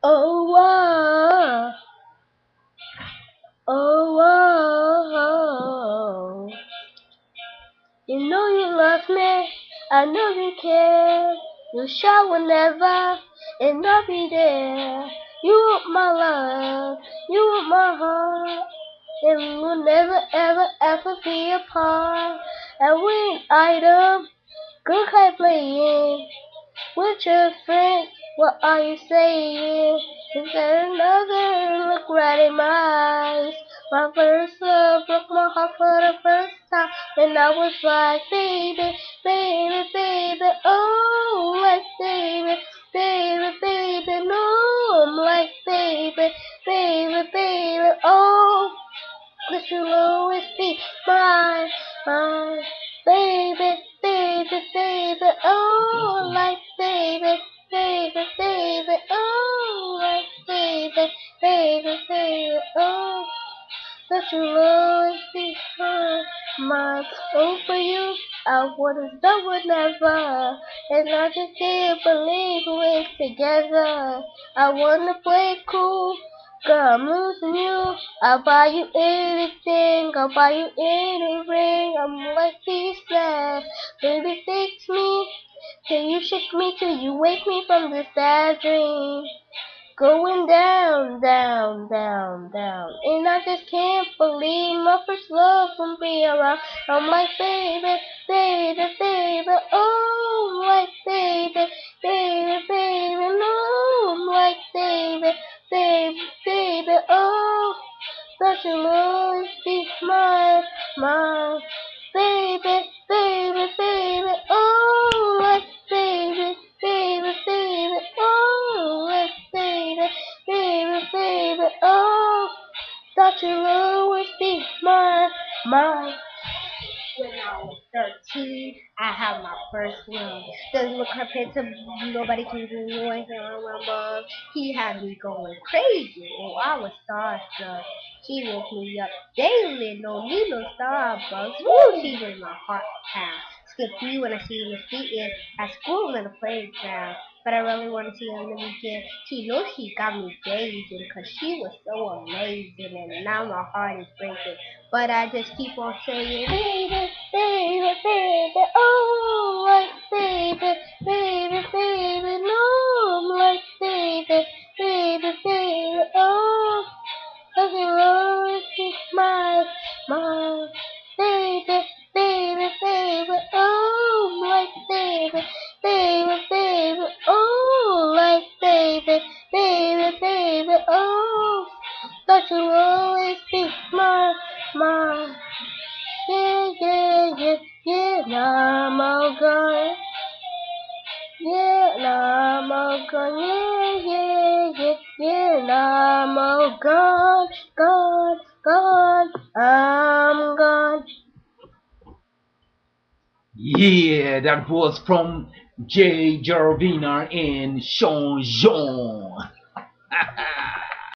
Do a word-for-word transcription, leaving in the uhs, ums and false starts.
Oh, whoa. Oh, whoa. You know you love me, I know you care. You shall whenever, and I'll be there. You want my love, you want my heart, and we'll never ever ever be apart. And when item, go ahead playing with your friends. What are you saying? Is there another look right in my eyes? My first love broke my heart for the first time, and I was like, baby, baby, baby, oh, like baby, baby, baby, no, I'm like baby, baby, baby, oh, this will always be my, my, baby, baby, baby, oh, like baby, baby, baby, oh, like baby, baby, baby, oh. That you always be mine, mine. Oh, for you, I would've done whatever, and I just can't believe we're together. I wanna play cool, girl, I'm losing you. I'll buy you anything, I'll buy you any ring. I'm like he said, baby, fix me, till you shake me, till you wake me from this bad dream. Going down, down, down, down. And I just can't believe my first love won't be around. I'm like, baby, baby, baby, oh, like, baby, baby, baby, no, I'm like, baby, baby, baby, oh, that you'll always be mine, mine, baby, baby, baby, oh, like, baby, baby, baby, oh, like, baby, baby, baby, oh, that you'll always be mine, mine. When I was thirteen, I had my first love. Doesn't look compared to nobody can do noise around my mom. He had me going crazy. Oh, I was starstruck. He woke me up daily. No need no Starbucks. Woo, she was my heart pound. Skip me when I see her in the street and at school and the playground. But I really want to see her on the weekend. She knows she got me dazing because she was so amazing. And now my heart is breaking. But I just keep on saying, baby, baby, baby, oh, like baby, baby, baby, no, I'm like baby, baby, baby, oh, cause you always be my, my, baby, baby, baby, oh, like baby, baby, baby, oh, like baby, baby, baby, oh, that you'll always be my, my, yeah, yeah, yeah, yeah, now I'm all gone, yeah, now I'm all gone, yeah, yeah, yeah, yeah, now I'm all gone, gone, gone, I'm gone. Yeah, that was from Jay Jarvina and Sean Jean.